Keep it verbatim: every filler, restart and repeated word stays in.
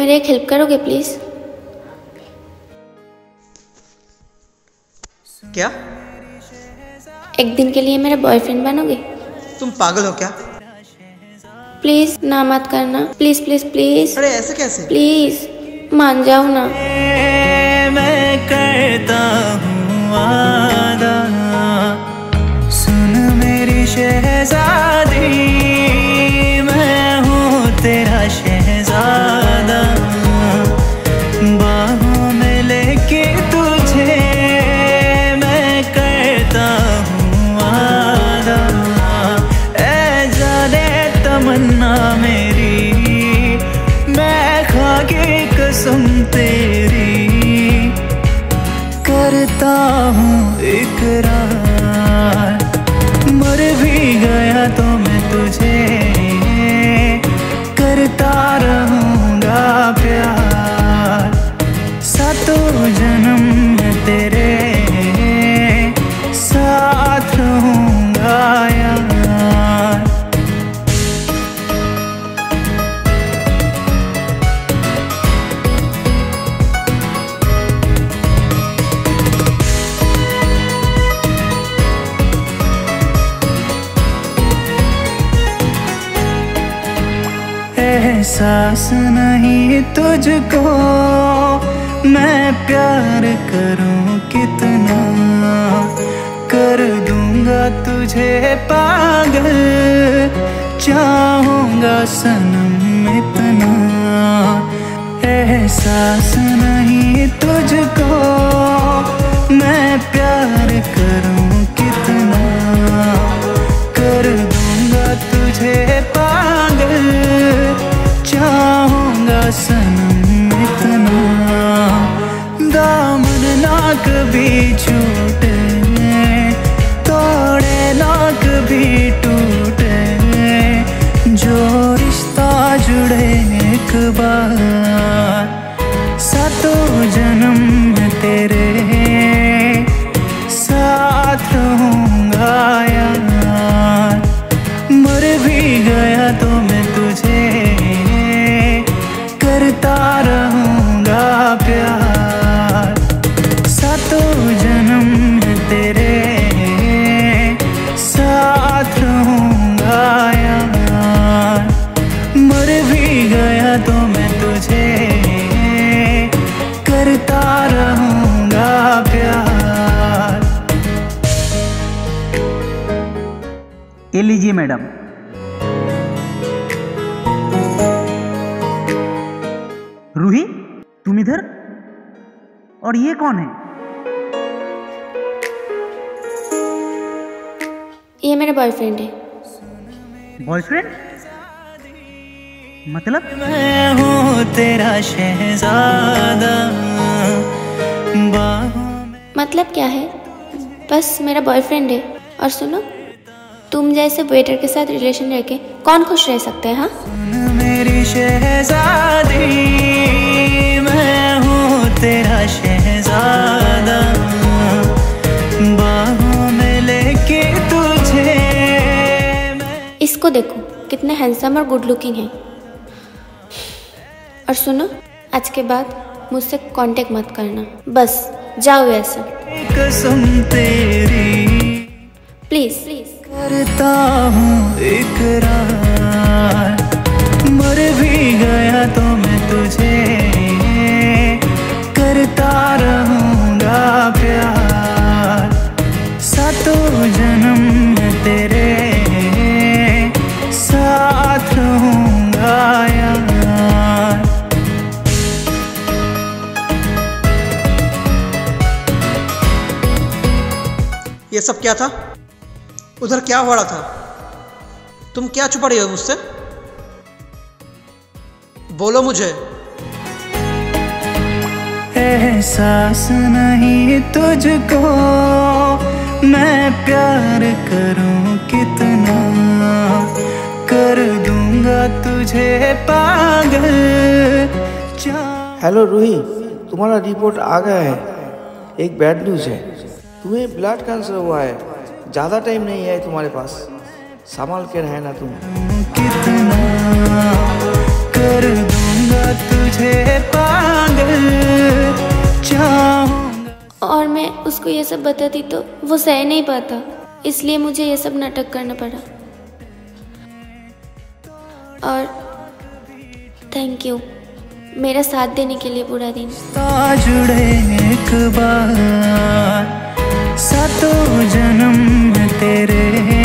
मेरी एक हेल्प करोगे प्लीज? क्या? एक दिन के लिए मेरा बॉयफ्रेंड बनोगे? तुम पागल हो क्या? प्लीज ना मत करना, प्लीज प्लीज प्लीज। अरे ऐसे कैसे? प्लीज मान जाओ ना। मैं करता हूँ वादा, सुन मेरी शहजादी, मैं हूँ तेरा शहजादा, बाहों में लेके तुझे मैं करता हूँ वादा, ऐ जाने तमन्ना मेरी, मैं खा के कसम तेरी करता हूँ इकरार, मर भी गया तो मैं तुझे करता रहूँगा प्यार, सातों जन्म में तेरे साथ रहूँगा यार। एहसास नहीं तुझको मैं प्यार करूं कितना, कर दूंगा तुझे पागल, चाहूंगा सनम इतना। एहसास नहीं तुझको मैं प्यार करूं कितना, कर दूंगा तुझे पागल, चाहूंगा सनम इतना। दामन ना कभी छूटे, तोड़े ना कभी टूटे, जो रिश्ता जुड़े एक बार, सातों जन्म में तेरे साथ रहूंगा यार, मर भी गया तो मैं तुझे करता रहूंगा प्यार, सातों जन्म में तेरे साथ रहूंगा यार, मर भी गया तो मैं तुझे करता रहूंगा प्यार। ये लीजिए मैडम। रूही, तुम इधर? और ये कौन है? ये मेरा बॉयफ्रेंड है। बॉयफ्रेंड? मतलब? मैं हूँ तेरा शहजादा, मतलब क्या है? बस मेरा बॉयफ्रेंड है। और सुनो, तुम जैसे वेटर के साथ रिलेशन रखे कौन खुश रह सकता है? हाँ, मेरी शहजादी, मैं हूँ तेरा शहजादा, बाहों में लेके तुझे। इसको देखो कितने हैंडसम और गुड लुकिंग है। और सुनो, आज के बाद मुझसे कांटेक्ट मत करना, बस जाओ ऐसे। कसम तेरी प्लीज प्लीज करता हूँ इकरार, मर भी गया तो मैं तुझे करता रहूंगा प्यार, सातों जन्म में तेरे साथ रहूंगा यार। ये सब क्या था? उधर क्या हो रहा था? तुम क्या छुपा रही हो मुझसे? बोलो मुझे। एहसास नहीं तुझको मैं प्यार करूं कितना, कर दूंगा तुझे पागल। हेलो रूही, तुम्हारा रिपोर्ट आ गया है। एक बैड न्यूज़ है, तुम्हें ब्लड कैंसर हुआ है। ज़्यादा टाइम नहीं है तुम्हारे पास, संभाल के रहना तुम। कितना कर दूंगा तुझे तुझे पागल चाहूंगा। और मैं उसको ये सब बताती तो वो सह नहीं पाता, इसलिए मुझे ये सब नाटक करना पड़ा। और थैंक यू मेरा साथ देने के लिए पूरा दिन। जुड़े एक बार सातों जन्म तेरे